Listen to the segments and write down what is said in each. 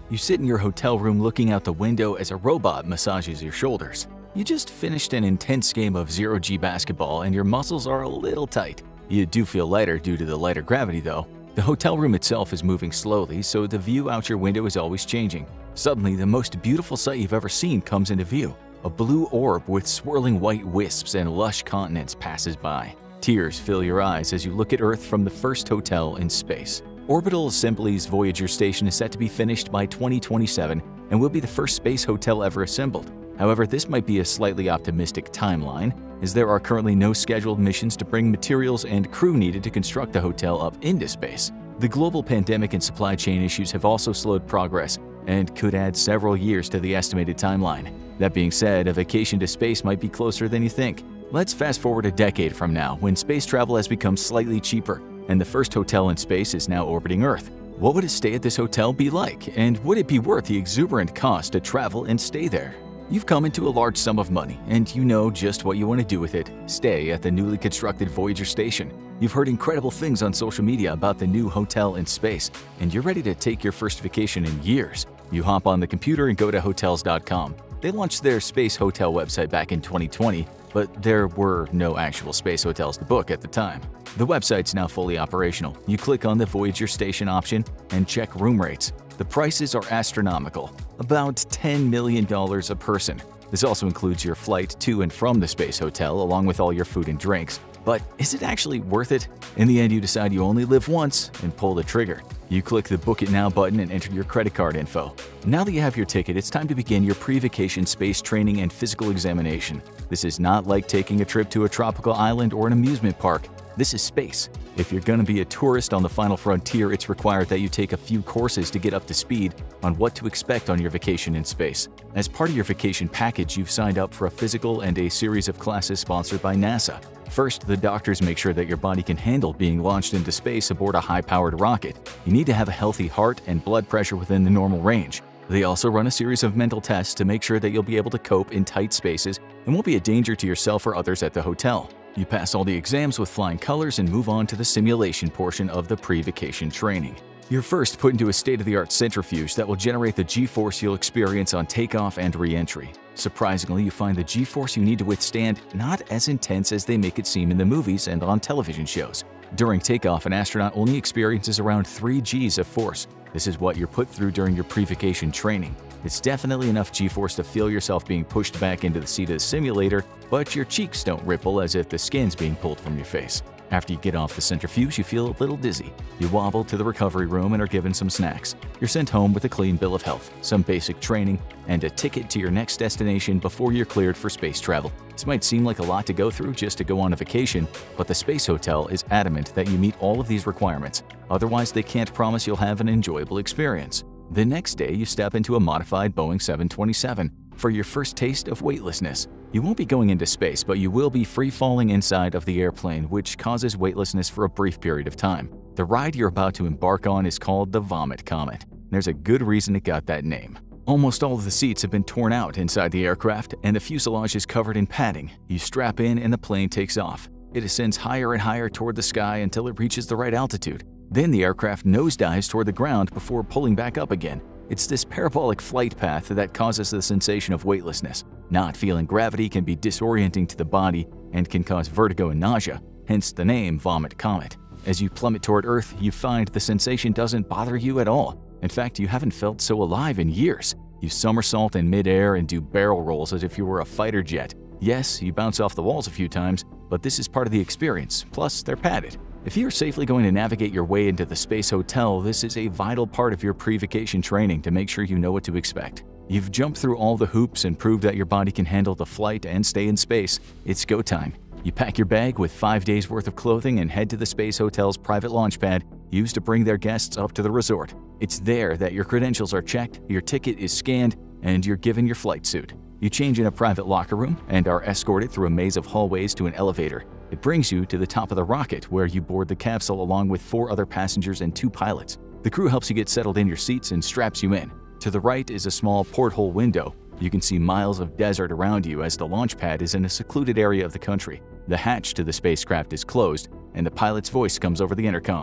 You sit in your hotel room looking out the window as a robot massages your shoulders. You just finished an intense game of zero-G basketball and your muscles are a little tight. You do feel lighter due to the lighter gravity though. The hotel room itself is moving slowly, so the view out your window is always changing. Suddenly, the most beautiful sight you've ever seen comes into view. A blue orb with swirling white wisps and lush continents passes by. Tears fill your eyes as you look at Earth from the first hotel in space. Orbital Assembly's Voyager station is set to be finished by 2027 and will be the first space hotel ever assembled. However, this might be a slightly optimistic timeline, as there are currently no scheduled missions to bring materials and crew needed to construct the hotel up into space. The global pandemic and supply chain issues have also slowed progress and could add several years to the estimated timeline. That being said, a vacation to space might be closer than you think. Let's fast forward a decade from now, when space travel has become slightly cheaper and the first hotel in space is now orbiting Earth. What would a stay at this hotel be like, and would it be worth the exuberant cost to travel and stay there? You've come into a large sum of money, and you know just what you want to do with it. Stay at the newly constructed Voyager station. You've heard incredible things on social media about the new hotel in space, and you're ready to take your first vacation in years. You hop on the computer and go to Hotels.com. They launched their space hotel website back in 2020, but there were no actual space hotels to book at the time. The website's now fully operational. You click on the Voyager station option and check room rates. The prices are astronomical, about $10 million a person. This also includes your flight to and from the space hotel along with all your food and drinks. But is it actually worth it? In the end, you decide you only live once and pull the trigger. You click the Book It Now button and enter your credit card info. Now that you have your ticket, it's time to begin your pre-vacation space training and physical examination. This is not like taking a trip to a tropical island or an amusement park. This is space. If you're going to be a tourist on the final frontier, it's required that you take a few courses to get up to speed on what to expect on your vacation in space. As part of your vacation package, you've signed up for a physical and a series of classes sponsored by NASA. First, the doctors make sure that your body can handle being launched into space aboard a high-powered rocket. You need to have a healthy heart and blood pressure within the normal range. They also run a series of mental tests to make sure that you'll be able to cope in tight spaces and won't be a danger to yourself or others at the hotel. You pass all the exams with flying colors and move on to the simulation portion of the pre-vacation training. You're first put into a state-of-the-art centrifuge that will generate the G-force you'll experience on takeoff and re-entry. Surprisingly, you find the G-force you need to withstand not as intense as they make it seem in the movies and on television shows. During takeoff, an astronaut only experiences around 3 Gs of force. This is what you're put through during your pre-vacation training. It's definitely enough G-force to feel yourself being pushed back into the seat of the simulator, but your cheeks don't ripple as if the skin's being pulled from your face. After you get off the centrifuge, you feel a little dizzy. You wobble to the recovery room and are given some snacks. You're sent home with a clean bill of health, some basic training, and a ticket to your next destination before you're cleared for space travel. This might seem like a lot to go through just to go on a vacation, but the Space Hotel is adamant that you meet all of these requirements. Otherwise, they can't promise you'll have an enjoyable experience. The next day, you step into a modified Boeing 727 for your first taste of weightlessness. You won't be going into space, but you will be free-falling inside of the airplane, which causes weightlessness for a brief period of time. The ride you're about to embark on is called the Vomit Comet. There's a good reason it got that name. Almost all of the seats have been torn out inside the aircraft, and the fuselage is covered in padding. You strap in and the plane takes off. It ascends higher and higher toward the sky until it reaches the right altitude. Then the aircraft nosedives toward the ground before pulling back up again. It's this parabolic flight path that causes the sensation of weightlessness. Not feeling gravity can be disorienting to the body and can cause vertigo and nausea, hence the name Vomit Comet. As you plummet toward Earth, you find the sensation doesn't bother you at all. In fact, you haven't felt so alive in years. You somersault in midair and do barrel rolls as if you were a fighter jet. Yes, you bounce off the walls a few times, but this is part of the experience, plus they're padded. If you're safely going to navigate your way into the Space Hotel, this is a vital part of your pre-vacation training to make sure you know what to expect. You've jumped through all the hoops and proved that your body can handle the flight and stay in space. It's go time. You pack your bag with 5 days worth of clothing and head to the Space Hotel's private launch pad used to bring their guests up to the resort. It's there that your credentials are checked, your ticket is scanned, and you're given your flight suit. You change in a private locker room and are escorted through a maze of hallways to an elevator. It brings you to the top of the rocket, where you board the capsule along with 4 other passengers and 2 pilots. The crew helps you get settled in your seats and straps you in. To the right is a small porthole window. You can see miles of desert around you as the launch pad is in a secluded area of the country. The hatch to the spacecraft is closed, and the pilot's voice comes over the intercom.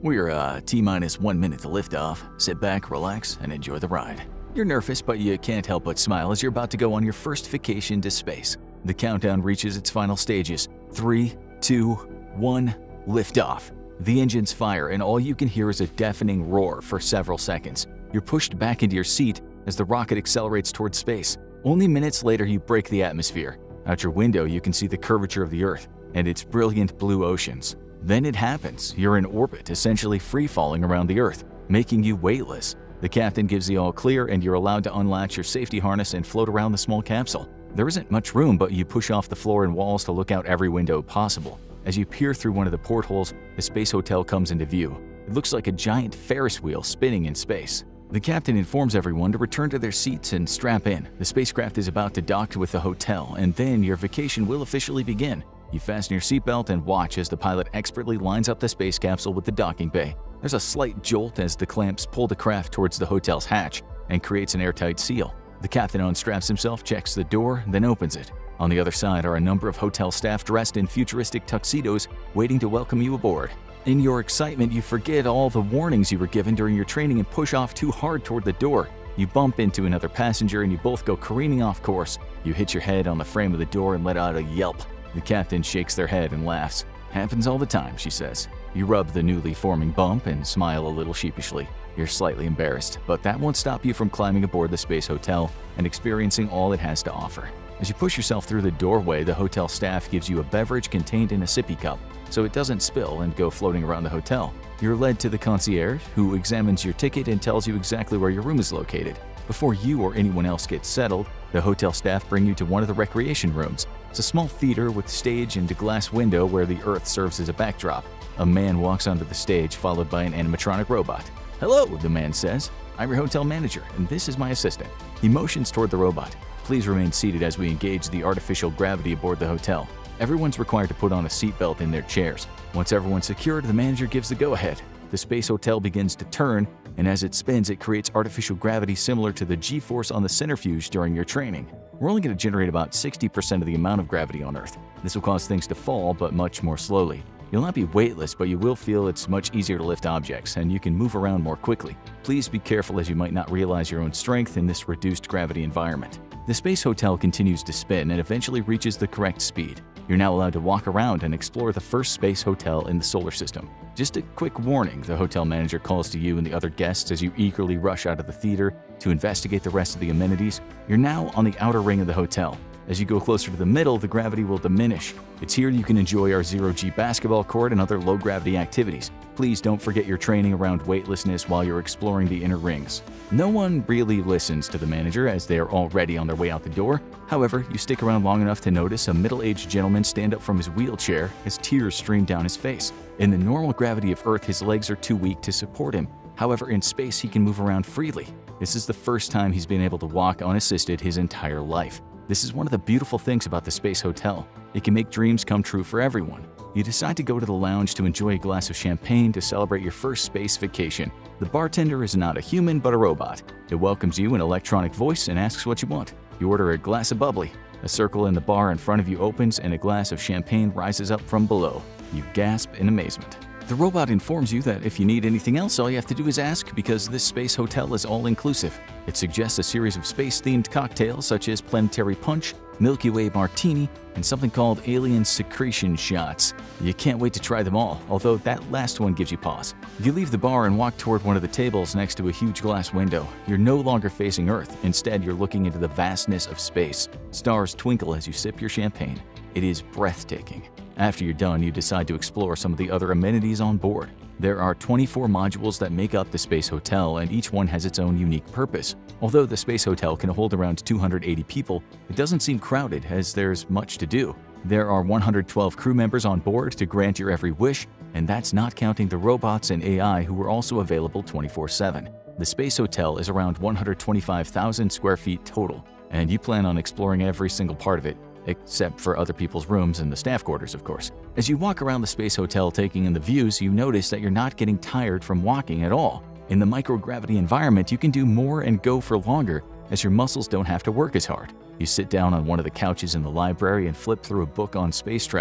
We're T-minus 1 minute to liftoff. Sit back, relax, and enjoy the ride. You're nervous, but you can't help but smile as you're about to go on your first vacation to space. The countdown reaches its final stages. 3, 2, 1, liftoff. The engines fire, and all you can hear is a deafening roar for several seconds. You're pushed back into your seat as the rocket accelerates towards space. Only minutes later, you break the atmosphere. Out your window, you can see the curvature of the Earth and its brilliant blue oceans. Then it happens. You're in orbit, essentially free-falling around the Earth, making you weightless. The captain gives the all clear, and you're allowed to unlatch your safety harness and float around the small capsule. There isn't much room, but you push off the floor and walls to look out every window possible. As you peer through one of the portholes, the space hotel comes into view. It looks like a giant Ferris wheel spinning in space. The captain informs everyone to return to their seats and strap in. The spacecraft is about to dock with the hotel, and then your vacation will officially begin. You fasten your seatbelt and watch as the pilot expertly lines up the space capsule with the docking bay. There's a slight jolt as the clamps pull the craft towards the hotel's hatch and creates an airtight seal. The captain unstraps himself, checks the door, then opens it. On the other side are a number of hotel staff dressed in futuristic tuxedos waiting to welcome you aboard. In your excitement, you forget all the warnings you were given during your training and push off too hard toward the door. You bump into another passenger and you both go careening off course. You hit your head on the frame of the door and let out a yelp. The captain shakes their head and laughs. "Happens all the time," she says. You rub the newly forming bump and smile a little sheepishly. You're slightly embarrassed, but that won't stop you from climbing aboard the space hotel and experiencing all it has to offer. As you push yourself through the doorway, the hotel staff gives you a beverage contained in a sippy cup, so it doesn't spill and go floating around the hotel. You're led to the concierge, who examines your ticket and tells you exactly where your room is located. Before you or anyone else gets settled, the hotel staff bring you to one of the recreation rooms. It's a small theater with stage and a glass window where the Earth serves as a backdrop. A man walks onto the stage, followed by an animatronic robot. "Hello," the man says. "I'm your hotel manager, and this is my assistant." He motions toward the robot. "Please remain seated as we engage the artificial gravity aboard the hotel." Everyone's required to put on a seatbelt in their chairs. Once everyone's secured, the manager gives the go-ahead. The space hotel begins to turn, and as it spins, it creates artificial gravity similar to the G-force on the centrifuge during your training. We're only going to generate about 60% of the amount of gravity on Earth. This will cause things to fall, but much more slowly. You'll not be weightless, but you will feel it's much easier to lift objects, and you can move around more quickly. Please be careful, as you might not realize your own strength in this reduced gravity environment. The space hotel continues to spin and eventually reaches the correct speed. You're now allowed to walk around and explore the first space hotel in the solar system. Just a quick warning, the hotel manager calls to you and the other guests as you eagerly rush out of the theater to investigate the rest of the amenities. You're now on the outer ring of the hotel. As you go closer to the middle, the gravity will diminish. It's here you can enjoy our zero-G basketball court and other low-gravity activities. Please don't forget your training around weightlessness while you're exploring the inner rings. No one really listens to the manager as they are already on their way out the door. However, you stick around long enough to notice a middle-aged gentleman stand up from his wheelchair as tears stream down his face. In the normal gravity of Earth, his legs are too weak to support him. However, in space, he can move around freely. This is the first time he's been able to walk unassisted his entire life. This is one of the beautiful things about the space hotel. It can make dreams come true for everyone. You decide to go to the lounge to enjoy a glass of champagne to celebrate your first space vacation. The bartender is not a human but a robot. It welcomes you in electronic voice and asks what you want. You order a glass of bubbly. A circle in the bar in front of you opens and a glass of champagne rises up from below. You gasp in amazement. The robot informs you that if you need anything else, all you have to do is ask, because this space hotel is all-inclusive. It suggests a series of space-themed cocktails such as Planetary Punch, Milky Way Martini, and something called Alien Secretion Shots. You can't wait to try them all, although that last one gives you pause. You leave the bar and walk toward one of the tables next to a huge glass window. You're no longer facing Earth. Instead, you're looking into the vastness of space. Stars twinkle as you sip your champagne. It is breathtaking. After you're done, you decide to explore some of the other amenities on board. There are 24 modules that make up the Space Hotel, and each one has its own unique purpose. Although the Space Hotel can hold around 280 people, it doesn't seem crowded as there's much to do. There are 112 crew members on board to grant your every wish, and that's not counting the robots and AI who are also available 24/7. The Space Hotel is around 125,000 square feet total, and you plan on exploring every single part of it, except for other people's rooms and the staff quarters, of course. As you walk around the Space Hotel taking in the views, you notice that you're not getting tired from walking at all. In the microgravity environment, you can do more and go for longer, as your muscles don't have to work as hard. You sit down on one of the couches in the library and flip through a book on space travel.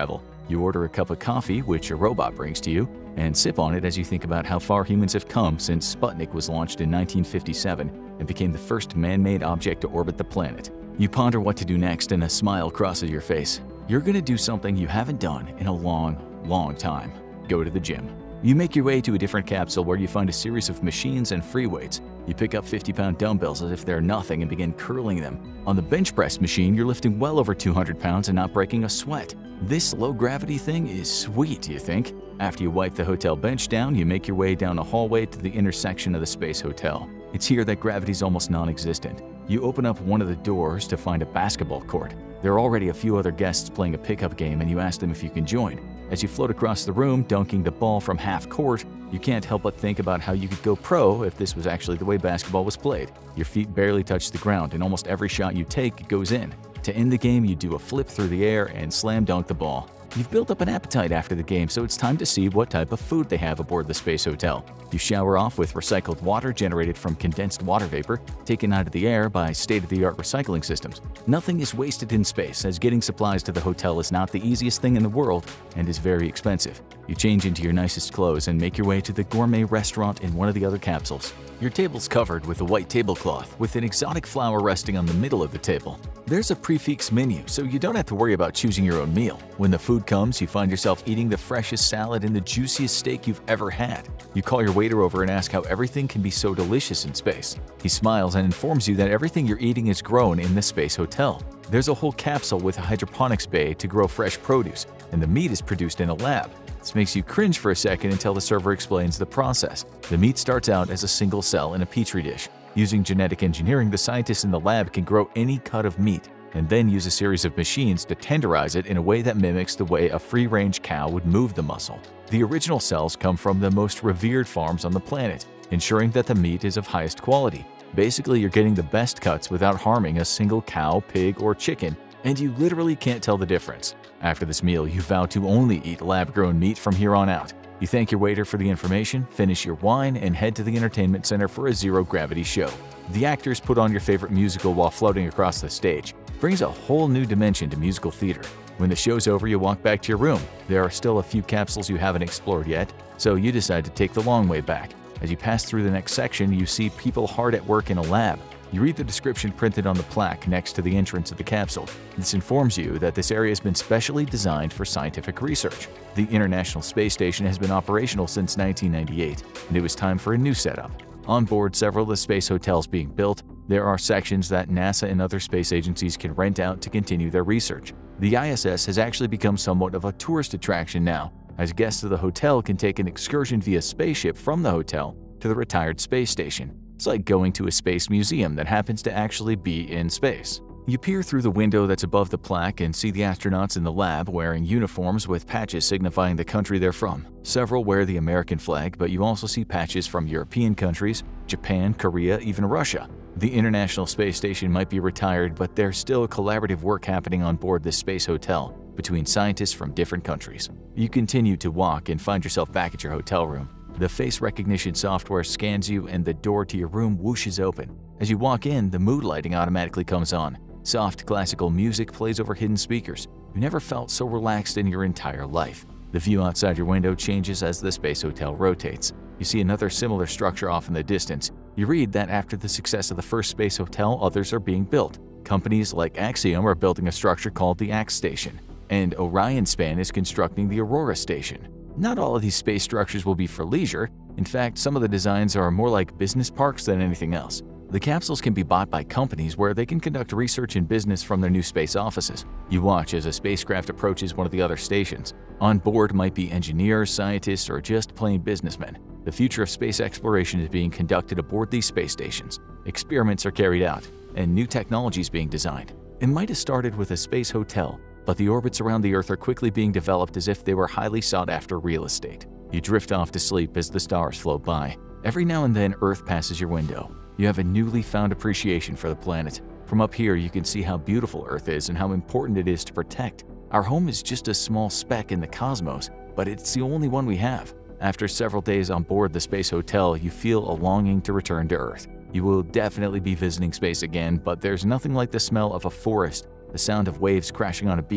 You order a cup of coffee, which a robot brings to you, and sip on it as you think about how far humans have come since Sputnik was launched in 1957 and became the first man-made object to orbit the planet. You ponder what to do next and a smile crosses your face. You're going to do something you haven't done in a long time. Go to the gym. You make your way to a different capsule where you find a series of machines and free weights. You pick up 50-pound dumbbells as if they're nothing and begin curling them. On the bench press machine, you're lifting well over 200 pounds and not breaking a sweat. This low-gravity thing is sweet, you think? After you wipe the hotel bench down, you make your way down a hallway to the intersection of the Space Hotel. It's here that gravity's almost non-existent. You open up one of the doors to find a basketball court. There are already a few other guests playing a pickup game and you ask them if you can join. As you float across the room, dunking the ball from half court, you can't help but think about how you could go pro if this was actually the way basketball was played. Your feet barely touch the ground and almost every shot you take goes in. To end the game, you do a flip through the air and slam dunk the ball. You've built up an appetite after the game, so it's time to see what type of food they have aboard the Space Hotel. You shower off with recycled water generated from condensed water vapor taken out of the air by state-of-the-art recycling systems. Nothing is wasted in space, as getting supplies to the hotel is not the easiest thing in the world and is very expensive. You change into your nicest clothes and make your way to the gourmet restaurant in one of the other capsules. Your table's covered with a white tablecloth with an exotic flower resting on the middle of the table. There's a prefix menu, so you don't have to worry about choosing your own meal. When the food comes, you find yourself eating the freshest salad and the juiciest steak you've ever had. You call your waiter over and ask how everything can be so delicious in space. He smiles and informs you that everything you're eating is grown in the Space Hotel. There's a whole capsule with a hydroponics bay to grow fresh produce, and the meat is produced in a lab. This makes you cringe for a second until the server explains the process. The meat starts out as a single cell in a petri dish. Using genetic engineering, the scientists in the lab can grow any cut of meat and then use a series of machines to tenderize it in a way that mimics the way a free-range cow would move the muscle. The original cells come from the most revered farms on the planet, ensuring that the meat is of highest quality. Basically, you're getting the best cuts without harming a single cow, pig, or chicken, and you literally can't tell the difference. After this meal, you vow to only eat lab-grown meat from here on out. You thank your waiter for the information, finish your wine, and head to the entertainment center for a zero-gravity show. The actors put on your favorite musical while floating across the stage. Brings a whole new dimension to musical theater. When the show's over, you walk back to your room. There are still a few capsules you haven't explored yet, so you decide to take the long way back. As you pass through the next section, you see people hard at work in a lab. You read the description printed on the plaque next to the entrance of the capsule. This informs you that this area has been specially designed for scientific research. The International Space Station has been operational since 1998, and it was time for a new setup. On board several of the space hotels being built, there are sections that NASA and other space agencies can rent out to continue their research. The ISS has actually become somewhat of a tourist attraction now, as guests of the hotel can take an excursion via spaceship from the hotel to the retired space station. It's like going to a space museum that happens to actually be in space. You peer through the window that's above the plaque and see the astronauts in the lab wearing uniforms with patches signifying the country they're from. Several wear the American flag, but you also see patches from European countries, Japan, Korea, even Russia. The International Space Station might be retired, but there's still collaborative work happening on board this space hotel between scientists from different countries. You continue to walk and find yourself back at your hotel room. The face recognition software scans you and the door to your room whooshes open. As you walk in, the mood lighting automatically comes on. Soft classical music plays over hidden speakers. You never felt so relaxed in your entire life. The view outside your window changes as the space hotel rotates. You see another similar structure off in the distance. You read that after the success of the first space hotel, others are being built. Companies like Axiom are building a structure called the Ax Station, and Orion Span is constructing the Aurora Station. Not all of these space structures will be for leisure. In fact, some of the designs are more like business parks than anything else. The capsules can be bought by companies where they can conduct research and business from their new space offices. You watch as a spacecraft approaches one of the other stations. On board might be engineers, scientists, or just plain businessmen. The future of space exploration is being conducted aboard these space stations. Experiments are carried out, and new technologies being designed. It might have started with a space hotel, but the orbits around the Earth are quickly being developed as if they were highly sought-after real estate. You drift off to sleep as the stars float by. Every now and then, Earth passes your window. You have a newly found appreciation for the planet. From up here, you can see how beautiful Earth is and how important it is to protect. Our home is just a small speck in the cosmos, but it's the only one we have. After several days on board the space hotel, you feel a longing to return to Earth. You will definitely be visiting space again, but there's nothing like the smell of a forest, the sound of waves crashing on a beach,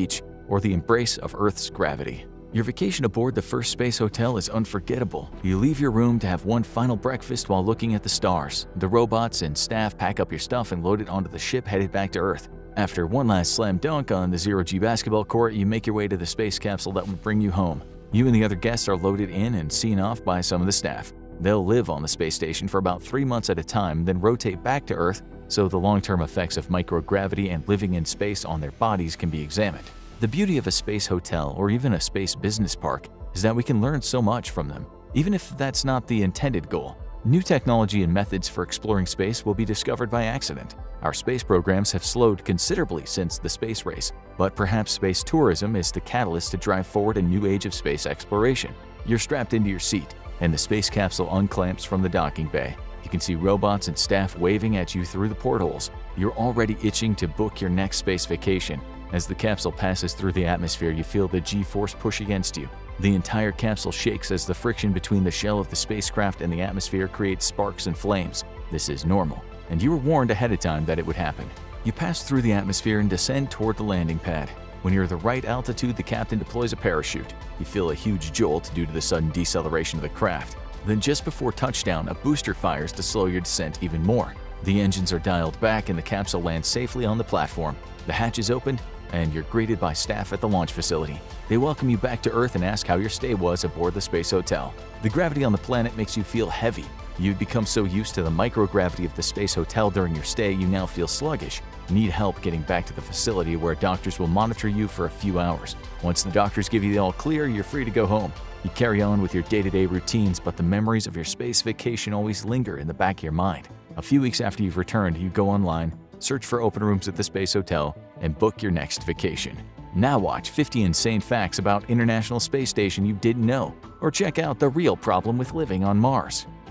or the embrace of Earth's gravity. Your vacation aboard the first space hotel is unforgettable. You leave your room to have one final breakfast while looking at the stars. The robots and staff pack up your stuff and load it onto the ship headed back to Earth. After one last slam dunk on the zero-G basketball court, you make your way to the space capsule that will bring you home. You and the other guests are loaded in and seen off by some of the staff. They'll live on the space station for about 3 months at a time, then rotate back to Earth so the long-term effects of microgravity and living in space on their bodies can be examined. The beauty of a space hotel or even a space business park is that we can learn so much from them, even if that's not the intended goal. New technology and methods for exploring space will be discovered by accident. Our space programs have slowed considerably since the space race, but perhaps space tourism is the catalyst to drive forward a new age of space exploration. You're strapped into your seat, and the space capsule unclamps from the docking bay. You can see robots and staff waving at you through the portholes. You're already itching to book your next space vacation. As the capsule passes through the atmosphere, you feel the G-force push against you. The entire capsule shakes as the friction between the shell of the spacecraft and the atmosphere creates sparks and flames. This is normal, and you were warned ahead of time that it would happen. You pass through the atmosphere and descend toward the landing pad. When you're at the right altitude, the captain deploys a parachute. You feel a huge jolt due to the sudden deceleration of the craft. Then just before touchdown, a booster fires to slow your descent even more. The engines are dialed back and the capsule lands safely on the platform. The hatch is opened, and you're greeted by staff at the launch facility. They welcome you back to Earth and ask how your stay was aboard the space hotel. The gravity on the planet makes you feel heavy. You'd become so used to the microgravity of the space hotel during your stay, you now feel sluggish. You need help getting back to the facility where doctors will monitor you for a few hours. Once the doctors give you the all clear, you're free to go home. You carry on with your day-to-day routines, but the memories of your space vacation always linger in the back of your mind. A few weeks after you've returned, you go online, search for open rooms at the space hotel, and book your next vacation. Now watch 50 insane facts about International Space Station you didn't know, or check out the real problem with living on Mars.